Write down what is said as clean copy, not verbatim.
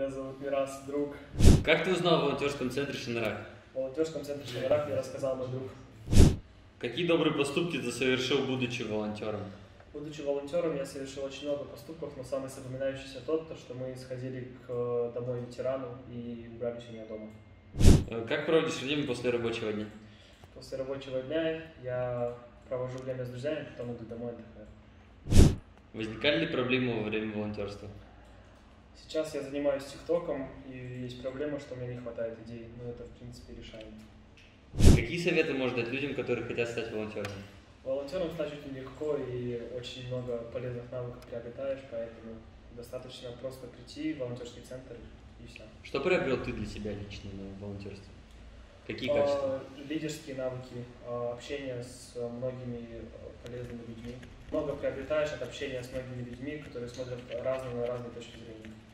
Меня зовут Мирас, друг. Как ты узнал о волонтерском центре Шанрак? В волонтерском центре Шанрак мне рассказал мой друг. Какие добрые поступки ты совершил, будучи волонтером? Будучи волонтером, я совершил очень много поступков, но самый запоминающийся тот, что мы сходили к домой ветерану и убрались у него дома. Как проводишь время после рабочего дня? После рабочего дня я провожу время с друзьями, потом иду домой отдыхаю. Возникали ли проблемы во время волонтерства? Сейчас я занимаюсь ТикТоком, и есть проблема, что мне не хватает идей, но это в принципе решаемо. Какие советы можешь дать людям, которые хотят стать волонтерами? Волонтером стать очень легко и очень много полезных навыков приобретаешь, поэтому достаточно просто прийти в волонтерский центр и все. Что приобрел ты для себя лично на волонтерстве? Какие качества? Лидерские навыки, общение с многими полезными людьми. Много приобретаешь от общения с многими людьми, которые смотрят на разные точки зрения.